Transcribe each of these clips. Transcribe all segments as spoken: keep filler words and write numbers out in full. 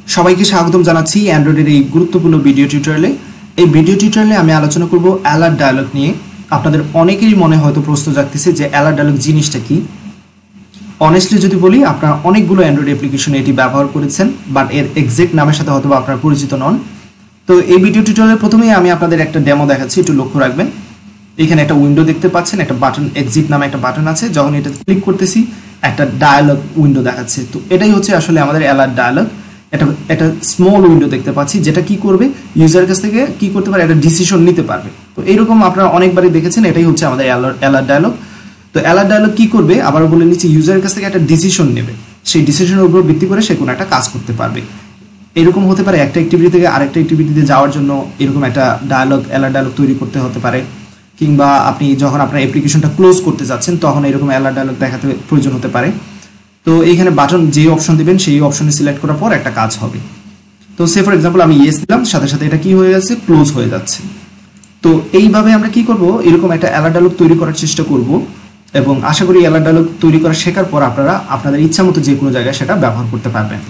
সবাইকে স্বাগতম জানাচ্ছি অ্যান্ড্রয়েডের এই গুরুত্বপূর্ণ ভিডিও টিউটোরিয়ালে। এই ভিডিও টিউটোরিয়ালে আমি আলোচনা করব অ্যালার্ট ডায়ালগ নিয়ে। আপনাদের অনেকেরই মনে হয়তো প্রশ্ন জাগতেছে যে অ্যালার্ট ডায়ালগ জিনিসটা কি। অনেস্টলি যদি বলি, আপনারা অনেকগুলো অ্যান্ড্রয়েড অ্যাপ্লিকেশনে এটি ব্যবহার করেছেন, বাট এর এক্সাক্ট নামের সাথে হয়তো আপনারা পরিচিত নন। তো এই ভিডিও টিউটোরিয়ালের প্রথমেই আমি আপনাদের একটা ডেমো দেখাচ্ছি, একটু লক্ষ্য রাখবেন। এখানে একটা উইন্ডো দেখতে পাচ্ছেন, একটা বাটন এক্সিট নামে একটা বাটন আছে। যখন এটা ক্লিক করতেছি একটা ডায়ালগ উইন্ডো দেখাচ্ছে। তো এটাই হচ্ছে আসলে আমাদের অ্যালার্ট ডায়ালগ। এটা একটা স্মল উইন্ডো দেখতে পাচ্ছি, যেটা কি করবে, ইউজারের কাছ থেকে কি করতে পারে, একটা ডিসিশন নিতে পারবে। তো এইরকম আপনারা অনেকবারই দেখেছেন, এটাই হচ্ছে আমাদের অ্যালার্ট ডায়ালগ। তো অ্যালার্ট ডায়ালগ কি করবে, আবার বলে নিচ্ছি, ইউজারের কাছ থেকে একটা ডিসিশন নেবে, সেই ডিসিশনের উপর ভিত্তি করে সে কোনো একটা কাজ করতে পারবে। এরকম হতে পারে একটা অ্যাক্টিভিটি থেকে আরেকটা অ্যাক্টিভিটিতে যাওয়ার জন্য এরকম একটা ডায়ালগ অ্যালার্ট ডায়ালগ তৈরি করতে হতে পারে, কিংবা আপনি যখন আপনার অ্যাপ্লিকেশনটা ক্লোজ করতে যাচ্ছেন তখন এরকম অ্যালার্ট ডায়ালগ দেখাতে প্রয়োজন হতে পারে। তো এইখানে বাটন যে অপশন দিবেন সেই অপশনে সিলেক্ট করার পর একটা কাজ হবে। তো সে ফর এক্সাম্পল আমি ইয়েস দিলাম, সাথে সাথে এটা কি হয়ে যাচ্ছে, ক্লোজ হয়ে যাচ্ছে। তো এইভাবে আমরা কি করব, এরকম একটা অ্যালার্ট ডায়ালগ তৈরি করার চেষ্টা করব, এবং আশা করি অ্যালার্ট ডায়ালগ তৈরি করা শেখার পর আপনারা আপনাদের ইচ্ছা মতো যে কোনো জায়গায় সেটা ব্যবহার করতে পারবেন।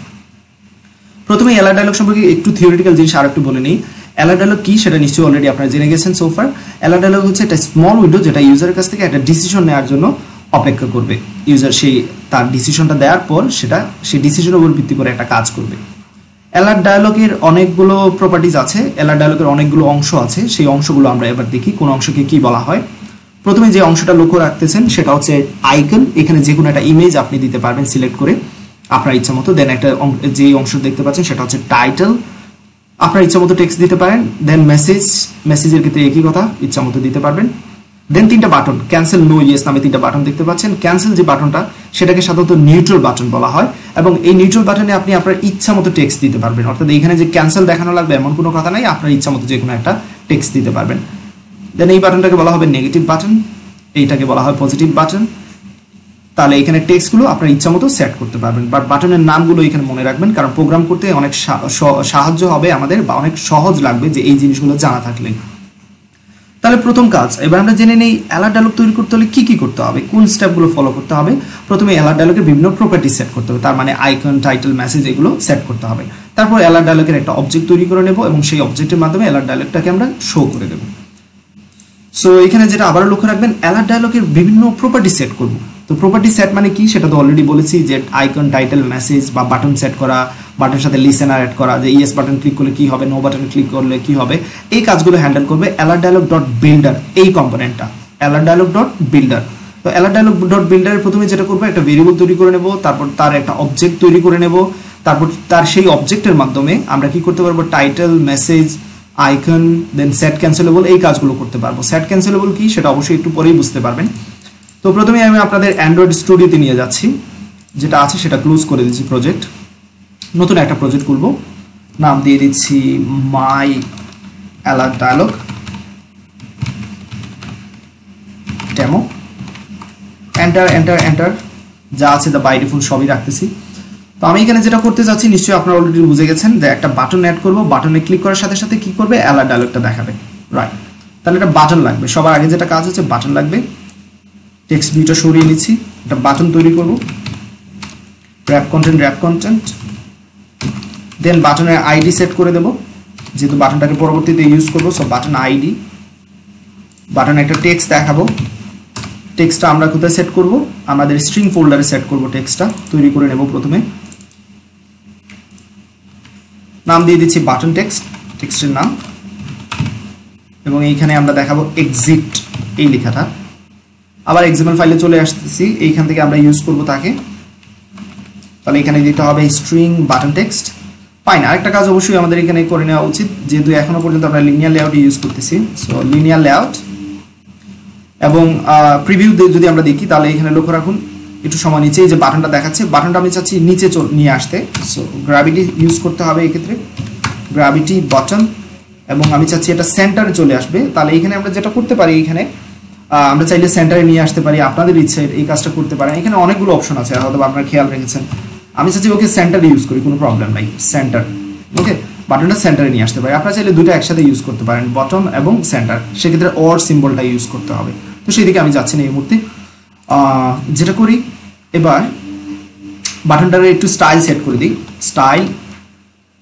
প্রথমে অ্যালার্ট ডায়ালগ সম্পর্কে একটু থিওরিটিক্যাল জিনিস আর একটু বলে নিই। অ্যালার্ট ডায়ালগ কি সেটা নিশ্চয়ই অলরেডি আপনারা জেনে গেছেন সোফার। অ্যালার্ট ডায়ালগ হচ্ছে একটা স্মল উইন্ডো, যেটা ইউজারের কাছ থেকে একটা ডিসিশন নেওয়ার জন্য অপেক্ষা করবে। ইউজার সেই তার ডিসিশনটা দেওয়ার পর সেটা সেই ডিসিশনের উপর ভিত্তি করে একটা কাজ করবে। অ্যালার্ট ডায়ালগের অনেকগুলো প্রপার্টিজ আছে, অ্যালার্ট ডায়ালগের অনেকগুলো অংশ আছে। সেই অংশগুলো আমরা এবার দেখি কোন অংশকে কি বলা হয়। প্রথমে যে অংশটা লক্ষ্য রাখতেছেন সেটা হচ্ছে আইকন। এখানে যে কোনো একটা ইমেজ আপনি দিতে পারবেন সিলেক্ট করে আপনার ইচ্ছা মতো। দেন একটা যে অংশ দেখতে পাচ্ছেন সেটা হচ্ছে টাইটেল, আপনার ইচ্ছা মতো টেক্সট দিতে পারেন। দেন মেসেজ, মেসেজের ক্ষেত্রে একই কথা, ইচ্ছা মতো দিতে পারবেন। দেন তিনটা বাটন, ক্যান্সেল, নো, ইয়েস নামে তিনটা বাটন দেখতে পাচ্ছেন। ক্যান্সেল যে বাটনটা সেটাকে সাধারণত নিউট্রাল বাটন বলা হয়, এবং এই নিউট্রাল বাটনে আপনি আপনার ইচ্ছা মতো টেক্সট দিতে পারবেন। অর্থাৎ এখানে যে ক্যান্সেল দেখানো লাগবে এমন কোনো কথা নাই, আপনার ইচ্ছা মতো যে কোনো একটা টেক্সট দিতে পারবেন। দেন এই বাটনটাকে বলা হবে নেগেটিভ বাটন, এইটাকে বলা হয় পজিটিভ বাটন। তাহলে এখানে টেক্সটগুলো আপনার ইচ্ছা মতো সেট করতে পারবেন, বাট বাটনের নামগুলো এখানে মনে রাখবেন, কারণ প্রোগ্রাম করতে অনেক সাহায্য হবে আমাদের, বা অনেক সহজ লাগবে যে এই জিনিসগুলো জানা থাকলে। তাহলে প্রথম কাজ এবার আমরা জেনে নেই, অ্যালার্ট ডায়ালগ তৈরি করতে হলে কি কি করতে হবে, কোন স্টেপগুলো ফলো করতে হবে। প্রথমে অ্যালার্ট ডায়ালগের বিভিন্ন প্রপার্টি সেট করতে হবে, তার মানে আইকন, টাইটেল, মেসেজ এগুলো সেট করতে হবে। তারপর অ্যালার্ট ডায়ালগের একটা অবজেক্ট তৈরি করে নেব, এবং সেই অবজেক্টের মাধ্যমে অ্যালার্ট ডায়ালগটাকে আমরা শো করে দেব। সো এখানে যেটা আবারও লক্ষ্য রাখবেন, অ্যালার্ট ডায়ালগের বিভিন্ন প্রপার্টি সেট করব। তো প্রপার্টি সেট মানে কি সেটা তো অলরেডি বলেছি, যে আইকন, টাইটেল, মেসেজ বা বাটন সেট করা, বাটনের সাথে লিসেনার অ্যাড করা, যে ইয়েস বাটন ক্লিক করলে কি হবে, নো বাটন ক্লিক করলে কি হবে, এই কাজগুলো হ্যান্ডেল করবে অ্যালার্ট ডায়ালগ ডট বিল্ডার, এই কম্পোনেন্টটা অ্যালার্ট ডায়ালগ ডট বিল্ডার। তো অ্যালার্ট ডায়ালগ ডট বিল্ডারের প্রথমে যেটা করবো, একটা ভেরিয়েবল তৈরি করে নেব, তারপর তার একটা অবজেক্ট তৈরি করে নেব, তারপর তার সেই অবজেক্টের মাধ্যমে আমরা কি করতে পারবো, title, message, icon, then set cancelable, এই কাজগুলো করতে পারবো। সেট ক্যান্সেলেবল কি সেটা অবশ্যই একটু পরেই বুঝতে পারবেন। তো প্রথমে আমি আপনাদের অ্যান্ড্রয়েড স্টুডিওতে নিয়ে যাচ্ছি, যেটা আছে সেটা ক্লোজ করে দিচ্ছি প্রজেক্ট। নতুন একটা প্রজেক্ট খুলব, নাম দিয়ে দিচ্ছি my alert dialog demo. Enter enter enter, যা আছে দা বাই ডিফল্ট সবই রাখতেছি। তো আমি এখানে যেটা করতে যাচ্ছি নিশ্চয়ই আপনারা অলরেডি বুঝে গেছেন, যে একটা বাটন অ্যাড করব, বাটনে ক্লিক করার সাথে সাথে কি করবে, অ্যালার্ট ডায়ালগটা দেখাবে। রাইট, তাহলে একটা বাটন লাগবে, সবার আগে যেটা কাজ হচ্ছে বাটন লাগবে। টেক্সট ভিউটা সরিয়ে নিচ্ছি, একটা বাটন তৈরি করব, wrap content, wrap content. Then বাটনের আইডি সেট করে দেব, যেহেতু বাটনটাকে পরবর্তীতে ইউজ করব, সো বাটন আইডি। বাটনে একটা টেক্সট দেখাবো, টেক্সটটা আমরা কোথায় সেট করব, আমাদের স্ট্রিং ফোল্ডারে সেট করব। টেক্সটটা তৈরি করে নেব, প্রথমে নাম দিয়ে দিচ্ছি বাটন টেক্সট, টেক্সটের নাম, এবং এইখানে আমরা দেখাবো এক্সিট এই লেখাটা। আবার এক্সাম্পল ফাইলে চলে আসতেছি, এইখান থেকে আমরা ইউজ করব তাকে। তাহলে এখানে দিতে হবে স্ট্রিং বাটন টেক্সট। ফাইন, আরেকটা কাজ অবশ্যই আমাদের এখানে করে নেওয়া উচিত, যেহেতু এখনো পর্যন্ত আমরা লিনিয়ার লেআউট ইউজ করতেছি। সো লিনিয়ার লেআউট এবং প্রিভিউ যদি আমরা দেখি, তাহলে এখানে লক্ষ্য রাখুন একটু সময় নিচে যে বাটনটা দেখাচ্ছে, বাটনটা আমি চাচ্ছি নিচে নিয়ে আসতে। সো গ্র্যাভিটি ইউজ করতে হবে এক্ষেত্রে, গ্র্যাভিটি বাটন, এবং আমি চাচ্ছি এটা সেন্টারে চলে আসবে। তাহলে এখানে আমরা যেটা করতে পারি, এখানে আমরা চাইলে সেন্টারে নিয়ে আসতে পারি, আপনাদের ইচ্ছে এই কাজটা করতে পারেন। এখানে অনেকগুলো অপশন আছে, হয়তো আপনারা খেয়াল রেখেছেন। আমি চাচ্ছি ওকে সেন্টারে ইউজ করি, কোনো প্রবলেম নাই, সেন্টার। ওকে, বাটনটা সেন্টারে নিয়ে আসতে পারি। আপনারা চাইলে দুটো একসাথে ইউজ করতে পারেন, বটম এবং সেন্টার, সেক্ষেত্রে অর সিম্বলটা ইউজ করতে হবে। তো সেদিকে আমি যাচ্ছি না এই মুহূর্তে। যেটা করি, এবার বাটনটার একটু স্টাইল সেট করে দিই, style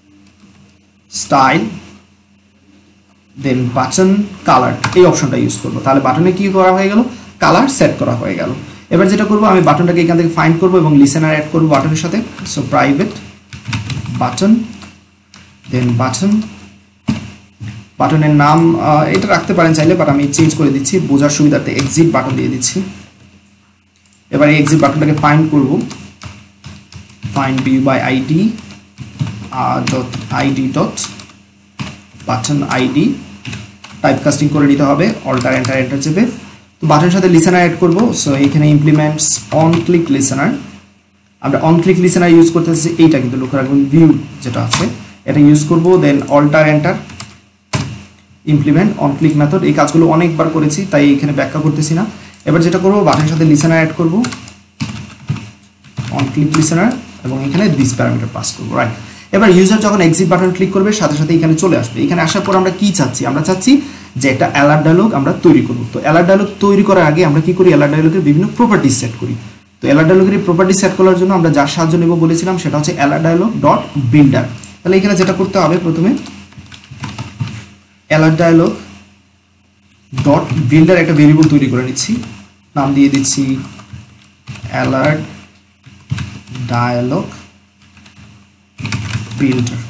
style then button colour, এই অপশনটা ইউজ করবো। তাহলে বাটনে কি করা হয়ে গেল, কালার সেট করা হয়ে গেল। এবার যেটা করবো, আমি বাটনটাকে এখান থেকে ফাইন্ড করবো এবং লিসেনার অ্যাড করবো বাটনের সাথে। So private button then button, বাটনের নাম এটা রাখতে পারেন চাইলে, বাট আমি চেঞ্জ করে দিচ্ছি বোঝার সুবিধার্থে, এক্সিট বাটন দিয়ে দিচ্ছি। এবার এই এক্সিট বাটনটাকে ফাইন্ড করবো, find view by ID dot ID dot button ID, type casting করে নিতে হবে, অল্টার এন্টার এন্টার চেপে। তো বাটনের সাথে লিসেনার অ্যাড করবো। সো এখানে ইমপ্লিমেন্টস অন ক্লিক লিসেনার, আমরা অন ক্লিক লিসেনার ইউজ করতেছি, এইটা কিন্তু লক্ষ্য রাখবেন ভিউ যেটা আছে এটা ইউজ করবো। Then alt enter implement on click method, এই কাজগুলো অনেকবার করেছি তাই এখানে ব্যাখ্যা করতেছি না। এবার যেটা করবো, বাটনের সাথে লিসেনার অ্যাড করবো, অন ক্লিক লিসেনার, এবং এখানে দিস প্যারামিটার পাস করবো, রাইট। এবার ইউজার যখন এক্সিট বাটন ক্লিক করবে সাথে সাথে এখানে চলে আসবে। এখানে আসার পর আমরা কি চাচ্ছি, আমরা চাচ্ছি যে একটা অ্যালার্ট ডায়লগ আমরা তৈরি করব। তো অ্যালার্ট ডায়লগ তৈরি করার আগে আমরা কি করি, অ্যালার্ট ডায়লগের বিভিন্ন প্রপার্টিজ সেট করি। তো অ্যালার্ট ডায়লগের এই প্রপার্টি সেট করার জন্য আমরা যার সাহায্য নেব বলেছিলাম সেটা হচ্ছে অ্যালার্ট ডায়লগ ডট বিল্ডার। তাহলে এখানে যেটা করতে হবে, প্রথমে অ্যালার্ট ডায়লগ ডট বিল্ডার একটা ভেরিয়েবল তৈরি করে নিচ্ছি, নাম দিয়ে দিচ্ছি অ্যালার্ট ডায়লগ বিল্ডার,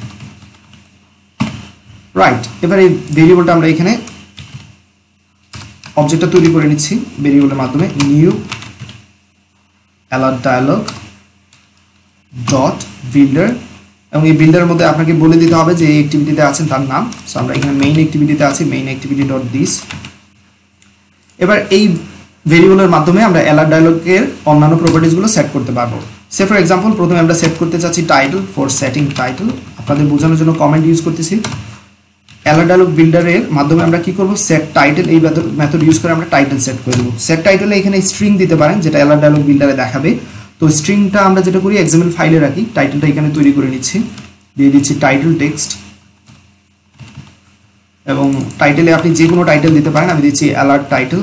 রাইট। এবার এই ভেরিয়েবলটা আমরা এখানে অবজেক্টটা তৈরি করে নিচ্ছি ভেরিয়েবলের মাধ্যমে, new alert dialog dot builder, এবং এই বিল্ডারের মধ্যে আপনাকে বলে দিতে হবে যে এই অ্যাক্টিভিটিতে আছেন তার নাম। সো আমরা এখানে মেইন অ্যাক্টিভিটিতে আছি, মেইন অ্যাক্টিভিটি ডট দিস। এবার এই ভেরিয়েবলের মাধ্যমে আমরা অ্যালার্ট ডায়লগের অন্যান্য প্রপার্টিজগুলো সেট করতে পারবো। সে ফর এক্সাম্পল, প্রথমে আমরা সেট করতে চাচ্ছি টাইটেল, ফর সেটিং টাইটেল, আপনাদের বোঝানোর জন্য কমেন্ট ইউজ করতেছি। অ্যালার্ট ডায়লগ বিল্ডারের মাধ্যমে আমরা কি করব, সেট টাইটেল, এই মেথড ইউজ করে আমরা টাইটেল সেট করে দেবো। সেট টাইটেলে এখানে স্ট্রিং দিতে পারেন যেটা অ্যালার্ট ডায়লগ বিল্ডারে দেখাবে। তো স্ট্রিংটা আমরা যেটা করি এক্সএমএল ফাইলে রাখি, টাইটেলটা এখানে তৈরি করে নিচ্ছি, দিয়ে দিচ্ছি টাইটেল টেক্সট, এবং টাইটেলে আপনি যে কোনো টাইটেল দিতে পারেন, আমি দিচ্ছি অ্যালার্ট টাইটেল।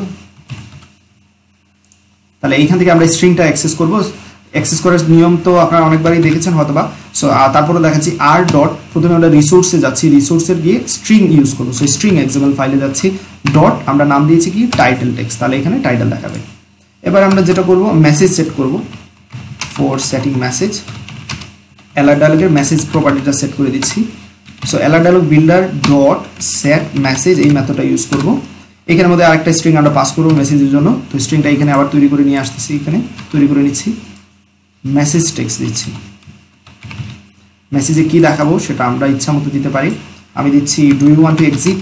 তাহলে এইখান থেকে আমরা স্ট্রিংটা অ্যাক্সেস করব। অ্যাক্সেস করার নিয়ম তো আপনারা অনেকবারই দেখেছেন হয়তোবা। সো তারপরে দেখাচ্ছি আর ডট, প্রথমে আমরা রিসোর্সে যাচ্ছি, রিসোর্সের গিয়ে স্ট্রিং ইউজ করবো। সো স্ট্রিং এক্সএমএল ফাইলে যাচ্ছি, ডট আমরা নাম দিয়েছি কি টাইটেল টেক্সট, তাহলে এখানে টাইটেল দেখাবে। এবার আমরা যেটা করব, মেসেজ সেট করব, ফর সেটিং মেসেজ, অ্যালার্ট ডায়লগের মেসেজ প্রপার্টিটা সেট করে দিচ্ছি। So alert dialog builder dot set message, এই মেথডটা ইউজ করব। এখানের মধ্যে আরেকটা স্ট্রিং আমরা পাস করবো মেসেজের জন্য। তো স্ট্রিংটা এখানে আবার তৈরি করে নিয়ে আসতেছি, এখানে তৈরি করে নিচ্ছি, মেসেজ টেক্সট দিচ্ছি। মেসেজে কি দেখাবো সেটা আমরা ইচ্ছা মতো দিতে পারি। আমি দিচ্ছি do you want to exit,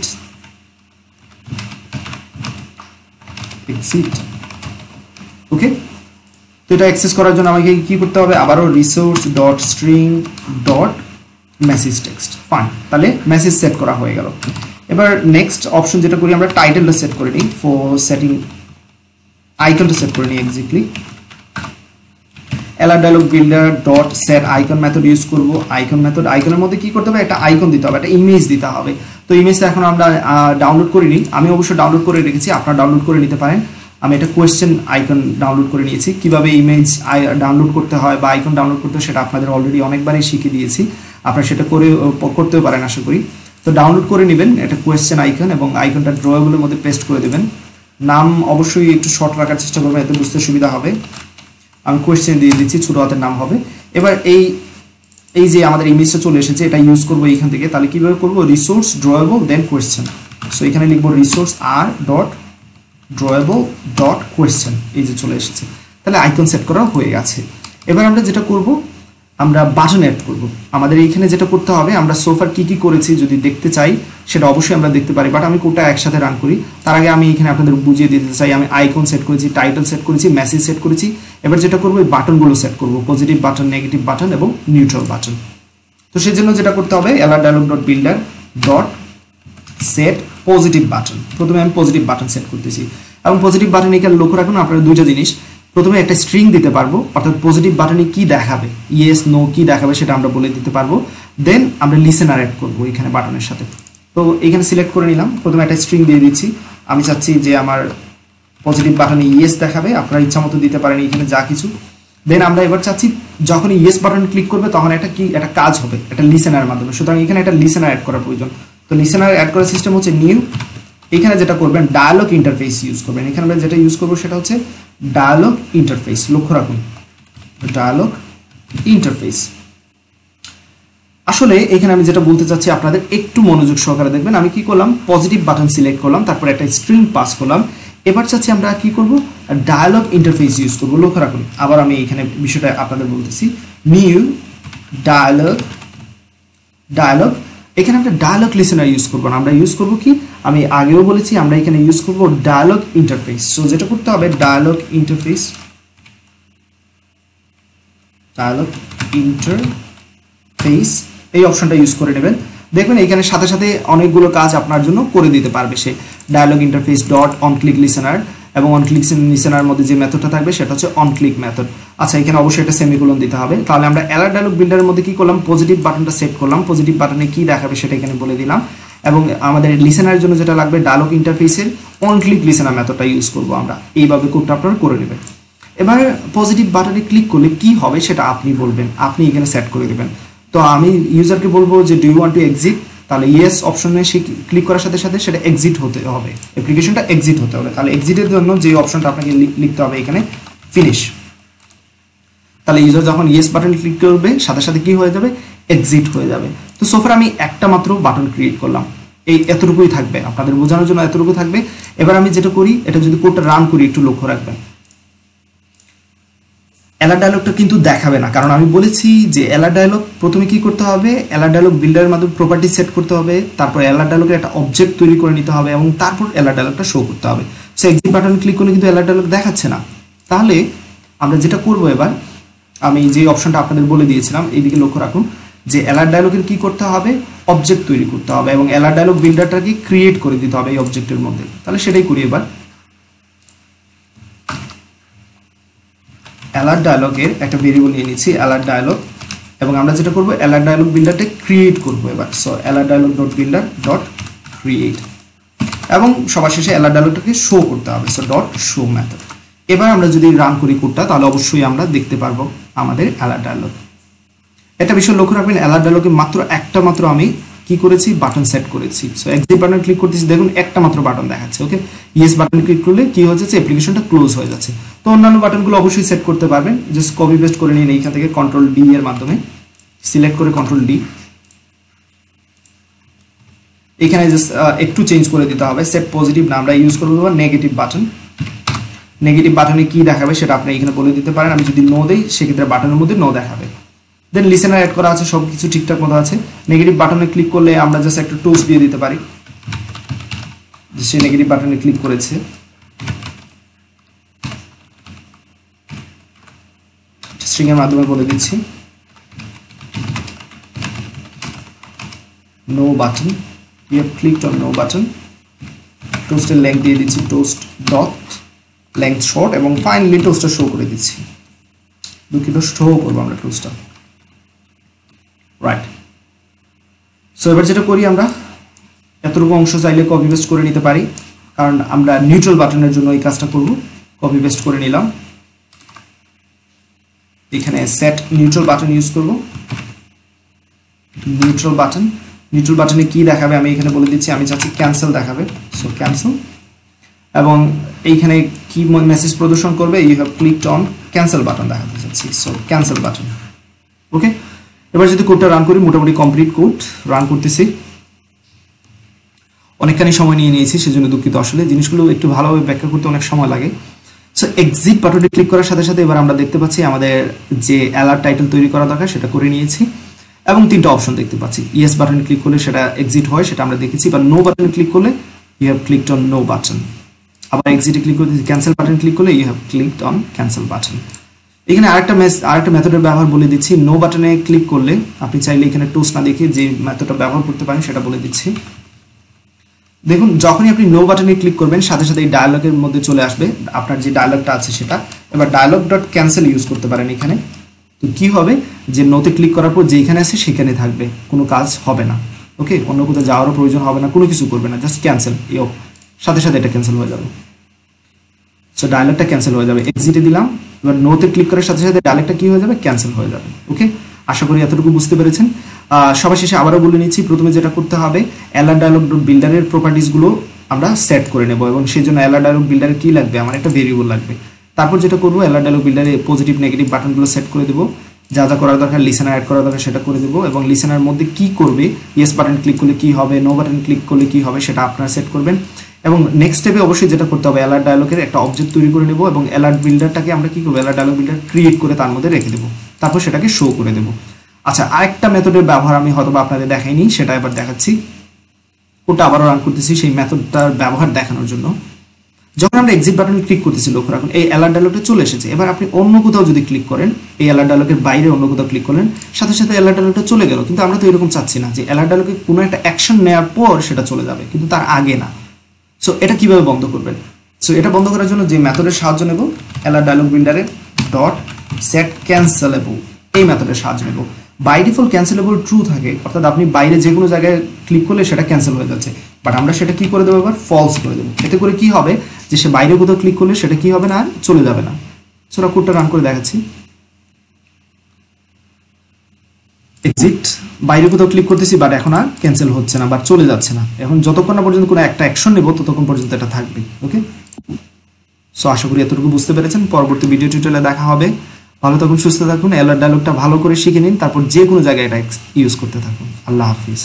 exit, okay. তো এটা অ্যাক্সেস করার জন্য আমাকে কি করতে হবে, আবারও resource dot string dot message text, fine. তাহলে মেসেজ সেট করা হয়ে গেল। এবার নেক্সট অপশন যেটা করি, আমরা টাইটেলটা সেট করে নিই, ফর সেটিং আইকনটা সেট করে নিই exactly. Alert dialog builder dot set icon method use করব। আইকন মেথড, আইকনের মধ্যে কি করতে হবে, একটা আইকন দিতে হবে, একটা ইমেজ দিতে হবে। তো ইমেজটা এখন আমরা ডাউনলোড করিনি, আমি অবশ্য ডাউনলোড করে রেখেছি, আপনারা ডাউনলোড করে নিতে পারেন। আমি একটা কোয়েশ্চেন আইকন ডাউনলোড করে নিয়েছি। কিভাবে ইমেজ ডাউনলোড করতে হয় বা আইকন ডাউনলোড করতে হয় সেটা আপনাদের অলরেডি অনেকবারই শিখিয়ে দিয়েছি, আপনারা সেটা করে করতেও পারেন আশা করি। তো ডাউনলোড করে নেবেন একটা কোয়েশ্চেন আইকন, এবং আইকনটা ড্রয়েবলের মধ্যে পেস্ট করে দেবেন। নাম অবশ্যই একটু শর্ট রাখার চেষ্টা করবেন, এতে বুঝতে সুবিধা হবে। আমি কোয়েশ্চেন দিয়ে দিচ্ছি, ছোটো হাতের নাম হবে। এবার এই এই যে আমাদের ইমেজটা চলে এসেছে, এটা ইউজ করবো এইখান থেকে। তাহলে কীভাবে করবো, resource drawable then question. So এখানে লিখবো resource R dot drawable dot question, এই যে চলে এসেছে। তাহলে আইকন সেট করা হয়ে গেছে। এবার আমরা যেটা করব, আমরা বাটন অ্যাড করব। আমাদের এইখানে যেটা করতে হবে, আমরা সোফার কি কি করেছি যদি দেখতে চাই সেটা অবশ্যই আমরা দেখতে পারি, বাট আমি কোনটা একসাথে রান করি তার আগে আমি এখানে আপনাদের বুঝিয়ে দিতে চাই। আমি আইকন সেট করেছি, টাইটেল সেট করেছি, মেসেজ সেট করেছি। এবার যেটা করবো, এই বাটনগুলো সেট করবো, পজিটিভ বাটন, নেগেটিভ বাটন এবং নিউট্রাল বাটন। তো সেই জন্য যেটা করতে হবে, alert dialog dot builder dot set positive button. প্রথমে আমি পজিটিভ বাটন সেট করতেছি, এবং পজিটিভ বাটন এখানে লক্ষ্য রাখুন আপনারা দুইটা জিনিস। প্রথমে একটা স্ট্রিং দিতে পারবো, অর্থাৎ পজিটিভ বাটনে কি দেখাবে, ইয়েস নো কি দেখাবে সেটা আমরা বলে দিতে পারবো। দেন আমরা লিসেনার অ্যাড করবো এখানে বাটনের সাথে। তো এখানে সিলেক্ট করে নিলাম, প্রথমে একটা স্ট্রিং দিয়ে দিচ্ছি। আমি চাচ্ছি যে আমার পজিটিভ বাটনে ইয়েস দেখাবে, আপনারা ইচ্ছা মতো দিতে পারেন এখানে যা কিছু। দেন আমরা এবার চাচ্ছি যখন ইয়েস বাটন ক্লিক করবে তখন একটা কি একটা কাজ হবে, একটা লিসেনার মাধ্যমে। সুতরাং এখানে একটা লিসেনার অ্যাড করার প্রয়োজন। তো লিসেনার অ্যাড করার সিস্টেম হচ্ছে নিউ, এখানে যেটা করবেন ডায়ালগ ইন্টারফেস ইউজ করবেন। এখানে আমরা যেটা ইউজ করবো সেটা হচ্ছে ডায়ালগ ইন্টারফেস। লক্ষ্য রাখুন ডায়ালগ ইন্টারফেস। আসলে এখানে আমি যেটা বলতে চাচ্ছি আপনাদের একটু মনোযোগ সহকারে দেখবেন। আমি কি করলাম, পজিটিভ বাটন সিলেক্ট করলাম, তারপর একটা স্ট্রিং পাস করলাম। এবার চাচ্ছি আমরা কি করব, ডায়ালগ ইন্টারফেস ইউজ করব। লক্ষ্য রাখুন, আবার আমি এখানে বিষয়টা আপনাদের বলতেছি, নিউ ডায়ালগ ডায়ালগ এখানে আমরা ডায়ালগ লিসেনার ইউজ করব না, আমরা ইউজ করব কি, আমি আগেও বলেছি আমরা এখানে ইউজ করব ডায়ালগ ইন্টারফেস। সো যেটা করতে হবে ডায়ালগ ইন্টারফেস, ডায়ালগ ইন্টারফেস এই অপশনটা ইউজ করে নেবেন। দেখবেন এখানে সাথে সাথে অনেকগুলো কাজ আপনার জন্য করে দিতে পারবে সে। Dialog interface dot on click listener, এবং অন ক্লিক লিসেনার মধ্যে যে মেথডটা থাকবে সেটা হচ্ছে অন ক্লিক মেথড। আচ্ছা, এখানে অবশ্যই একটা সেমিকোলন দিতে হবে। তাহলে আমরা অ্যালার্ট ডায়ালগ বিল্ডারের মধ্যে কি করলাম, পজিটিভ বাটনটা সেট করলাম, পজিটিভ বাটনে কি দেখাবে সেটা এখানে বলে দিলাম। এবং আমাদের লিসেনারের জন্য যেটা লাগবে ডায়ালগ ইন্টারফেসের অন ক্লিক লিসেনার মেথডটা ইউজ করব আমরা। এইভাবে কোডটা আপনারা করে নেবেন। এবার পজিটিভ বাটনে ক্লিক করলে কি হবে সেটা আপনি বলবেন, আপনি এখানে সেট করে দেবেন। তো আমি ইউজারকে বলবো যে do you want to exit, তাহলে ইয়েস অপশনে সে ক্লিক করার সাথে সাথে সেটা এক্সিট হতে হবে, অ্যাপ্লিকেশনটা এক্সিট হতে হবে। তাহলে এক্সিটের জন্য যে অপশনটা আপনাকে লিখতে হবে এখানে ফিনিশ। তাহলে ইউজার যখন ইয়েস বাটন ক্লিক করবে সাথে সাথে কি হয়ে যাবে, এক্সিট হয়ে যাবে। তো সোফার আমি একটা মাত্র বাটন ক্রিয়েট করলাম, এই এতটুকুই থাকবে, আপনাদের বোঝানোর জন্য এতটুকু থাকবে। এবার আমি যেটা করি, এটা যদি কোডটা রান করি একটু লক্ষ্য রাখবেন, অ্যালার্ট ডায়ালগটা কিন্তু দেখাবে না, কারণ আমি বলেছি যে অ্যালার্ট ডায়ালগ প্রথমে কি করতে হবে, অ্যালার্ট ডায়ালগ বিল্ডারের মাধ্যমে প্রপার্টি সেট করতে হবে, তারপর অ্যালার্ট ডায়ালগের একটা অবজেক্ট তৈরি করে নিতে হবে, এবং তারপর অ্যালার্ট ডায়ালগটা শো করতে হবে। সো এক্সিট বাটন ক্লিক করলে কিন্তু অ্যালার্ট ডায়ালগ দেখাচ্ছে না। তাহলে আমরা যেটা করব, এবার আমি যে অপশনটা আপনাদের বলে দিয়েছিলাম এইদিকে লক্ষ্য রাখুন, যে অ্যালার্ট ডায়ালগের কি করতে হবে, অবজেক্ট তৈরি করতে হবে, এবং অ্যালার্ট ডায়ালগ বিল্ডারটাকে ক্রিয়েট করে দিতে হবে এই অবজেক্টের মধ্যে। তাহলে সেটাই করি এবার। অ্যালার্ট ডায়ালগের একটা ভেরিয়েবল নিয়ে নিচ্ছি অ্যালার্ট ডায়ালগ, এবং আমরা যেটা করব অ্যালার্ট ডায়ালগ বিল্ডারটা ক্রিয়েট করব এবার। So alert dialog dot builder dot create, এবং সবার শেষে অ্যালার্ট ডায়ালগটাকে শো করতে হবে। So dot show method. এবার আমরা যদি রান করি কোডটা, তাহলে অবশ্যই আমরা দেখতে পারবো আমাদের অ্যালার্ট ডায়ালগ। একটা বিষয় লক্ষ্য রাখবেন, অ্যালার্ট ডায়ালগে মাত্র একটা মাত্র আমি কি করেছি, বাটন সেট করেছি। সো এক্সিট বাটন ক্লিক করতেছি, দেখুন একটা মাত্র বাটন দেখাচ্ছে। ওকে, ইয়েস বাটন ক্লিক করলে কি হচ্ছে, অ্যাপ্লিকেশনটা ক্লোজ হয়ে যাচ্ছে। তো অন্যান্য বাটনগুলো অবশ্যই সেট করতে পারবেন, জাস্ট কপি পেস্ট করে নিন এইখান থেকে কন্ট্রোল ডি এর মাধ্যমে, সিলেক্ট করে কন্ট্রোল ডি, এখানে জাস্ট একটু চেঞ্জ করে দিতে হবে। সেট পজিটিভ না, আমরা ইউজ করবো নেগেটিভ বাটন। নেগেটিভ বাটনে কি দেখাবে সেটা আপনি এখানে বলে দিতে পারেন। আমি যদি নো দেই সেক্ষেত্রে বাটনের মধ্যে নো দেখাবে। দেন লিসেনার অ্যাড করা আছে, সব কিছু ঠিকঠাক মতো আছে। নেগেটিভ বাটনে ক্লিক করলে আমরা জাস্ট একটা টোস্ট দিয়ে দিতে পারি, সে নেগেটিভ বাটনে ক্লিক করেছে। স্ট্রিং এর মাধ্যমে বলে দিচ্ছি no button, you have clicked on no button. টোস্টের লেংথ দিয়ে দিচ্ছি টোস্ট ডট লেংথ শর্ট, এবং ফাইনালি টোস্টটা শো করে দিচ্ছি। দুঃখিত, শো করবো আমরা টোস্টটা, রাইট। সো এবার যেটা করি, আমরা এতটুকু অংশ চাইলে কপি পেস্ট করে নিতে পারি, কারণ আমরা নিউট্রাল বাটনের জন্য এই কাজটা করব। কপি পেস্ট করে নিলাম, এখানে সেট নিউট্রাল বাটন ইউজ করব। নিউট্রাল বাটন, নিউট্রাল বাটনে কি দেখাবে আমি এখানে বলে দিচ্ছি, আমি চাচ্ছি ক্যান্সেল দেখাবে। সো ক্যান্সেল, এবং এইখানে কি মেসেজ প্রদর্শন করবে, you have clicked on cancel button দেখাতে চাচ্ছি। So cancel button. ওকে, এবার যদি কোডটা রান করি, মোটামুটি কমপ্লিট কোড রান করতেছি। অনেকখানি সময় নিয়ে নিয়েছি, সেজন্য দুঃখিত। আসলে জিনিসগুলো একটু ভালোভাবে ব্যাখ্যা করতে অনেক সময় লাগে। সো এক্সিট বাটনে ক্লিক করার সাথে সাথে এবার আমরা দেখতে পাচ্ছি আমাদের যে অ্যালার্ট টাইটেল তৈরি করা দরকার সেটা করে নিয়েছি, এবং তিনটা অপশন দেখতে পাচ্ছি। ইয়েস বাটনে ক্লিক করলে সেটা এক্সিট হয়, সেটা আমরা দেখেছি। বা নো বাটনে ক্লিক করলে you have clicked on no button. আবার এক্সিটে ক্লিক করতে ক্যান্সেল বাটন ক্লিক করলে you have clicked on cancel button. এখানে আরেকটা মেস আরেকটা মেথডের ব্যবহার বলে দিচ্ছি। নো বাটনে ক্লিক করলে আপনি চাইলে এখানে টোস্ট না দেখে যে মেথডটা ব্যবহার করতে পারেন সেটা বলে দিচ্ছি। দেখুন, যখনই আপনি নো বাটনে ক্লিক করবেন সাথে সাথে এই ডায়ালগের মধ্যে চলে আসবে আপনার যে ডায়ালগটা আছে সেটা। এবার ডায়ালগ ডট ক্যান্সেল ইউজ করতে পারেন এখানে। তো কি হবে, যে নোতে ক্লিক করার পর যেখানে আছে সেখানে থাকবে, কোনো কাজ হবে না। ওকে, অন্য কোথাও যাওয়ারও প্রয়োজন হবে না, কোনো কিছু করবে না, জাস্ট ক্যান্সেল। এই সাথে সাথে এটা ক্যান্সেল হয়ে যাবে। সো ডায়ালগটা ক্যান্সেল হয়ে যাবে। এক্সিটে দিলাম, এবার নোতে ক্লিক করার সাথে সাথে ডায়ালগটা কি হয়ে যাবে, ক্যান্সেল হয়ে যাবে। ওকে, আশা করি এতটুকু বুঝতে পেরেছেন। সবার শেষে আবারও বলে নিচ্ছি, প্রথমে যেটা করতে হবে অ্যালার্ট ডায়ালগ ডট বিল্ডারের প্রপার্টিসগুলো আমরা সেট করে নেব, এবং সেই জন্য অ্যালার্ট ডায়ালগ বিল্ডারে কি লাগবে, আমার একটা ভেরিয়েবল লাগবে। তারপর যেটা করবো, অ্যালার্ট ডায়ালগ বিল্ডারে পজিটিভ নেগেটিভ বাটনগুলো সেট করে দেবো, যা যা করার দরকার, লিসেনার অ্যাড করার দরকার সেটা করে দেবো, এবং লিসেনার মধ্যে কি করবে, ইয়েস বাটন ক্লিক করলে কি হবে, নো বাটন ক্লিক করলে কি হবে সেটা আপনারা সেট করবেন। এবং নেক্সট স্টেপে অবশ্যই যেটা করতে হবে, অ্যালার্ট ডায়ালগের একটা অবজেক্ট তৈরি করে নেব, এবং অ্যালার্ট বিল্ডারটাকে আমরা কি করবো, অ্যালার্ট ডায়ালগ বিল্ডার ক্রিয়েট করে তার মধ্যে রেখে দেবো, তারপর সেটাকে শো করে দেবো। আচ্ছা, আরেকটা মেথডের ব্যবহার আমি হয়তো আপনাদের দেখাইনি, সেটা এবার দেখাচ্ছি। ওটা আবারও রান করতেছি সেই মেথডটার ব্যবহার দেখানোর জন্য। যখন আমরা এক্সিট বাটনে ক্লিক করতেছি, লক্ষ্য রাখুন এই অ্যালার্ট ডায়ালগটা চলে এসেছে। এবার আপনি অন্য কোথাও যদি ক্লিক করেন, এই অ্যালার্ট ডায়ালগের বাইরে অন্য কোথাও ক্লিক করলেন, সাথে সাথে অ্যালার্ট ডায়ালগটা চলে গেল। কিন্তু আমরা তো এরকম চাচ্ছি না যে অ্যালার্ট ডায়ালগে কোনো একটা অ্যাকশন নেওয়ার পর সেটা চলে যাবে, কিন্তু তার আগে না। সো এটা কিভাবে বন্ধ করবেন? সো এটা বন্ধ করার জন্য যে মেথডের সাহায্য নেব, অ্যালার্ট ডায়ালগ বিল্ডারের ডট সেট ক্যান্সেলেবল এই মেথডের সাহায্য নেব। বাই ডিফল্ট ক্যান্সেলেবল ট্রু থাকে, অর্থাৎ আপনি বাইরে যে কোনো জায়গায় ক্লিক করলে সেটা ক্যান্সেল হয়ে যাচ্ছে, বাট আমরা সেটা কি করে দেবো, এবার ফলস করে দেবো। এতে করে কি হবে, যে সে বাইরে কোথাও ক্লিক করলে সেটা কি হবে না, আর চলে যাবে না। সেটা কোডটা রান করে দেখাচ্ছি। এক্সিট, বাইরে কোথাও ক্লিক করতেছি, বাট এখন আর ক্যান্সেল হচ্ছে না, বাট চলে যাচ্ছে না। এখন যতক্ষণ না পর্যন্ত কোনো একটা অ্যাকশন নেব ততক্ষণ পর্যন্ত এটা থাকবে। ওকে, সো আশা করি এতটুকু বুঝতে পেরেছেন। পরবর্তী ভিডিও টিউটোরিয়ালে দেখা হবে। ভালো থাকুন, সুস্থ থাকুন, অ্যালার্ট ডায়ালগটা ভালো করে শিখে নিন, তারপর যে কোনো জায়গায় এটা ইউজ করতে থাকুন। আল্লাহ হাফিজ।